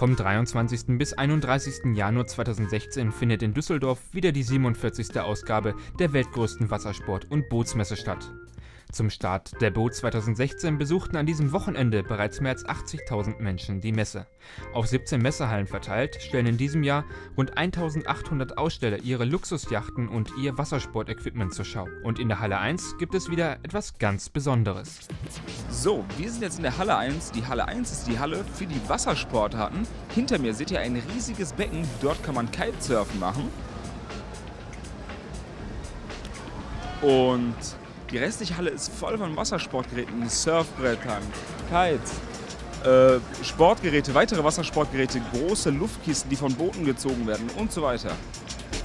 Vom 23. bis 31. Januar 2016 findet in Düsseldorf wieder die 47. Ausgabe der weltgrößten Wassersport- und Bootsmesse statt. Zum Start der Boot 2016 besuchten an diesem Wochenende bereits mehr als 80.000 Menschen die Messe. Auf 17 Messehallen verteilt stellen in diesem Jahr rund 1.800 Aussteller ihre Luxusjachten und ihr Wassersportequipment zur Schau. Und in der Halle 1 gibt es wieder etwas ganz Besonderes. So, wir sind jetzt in der Halle 1. Die Halle 1 ist die Halle für die Wassersportarten. Hinter mir seht ihr ein riesiges Becken. Dort kann man Kitesurfen machen. Und die restliche Halle ist voll von Wassersportgeräten, Surfbrettern, Kites, Sportgeräte, weitere Wassersportgeräte, große Luftkisten, die von Booten gezogen werden und so weiter.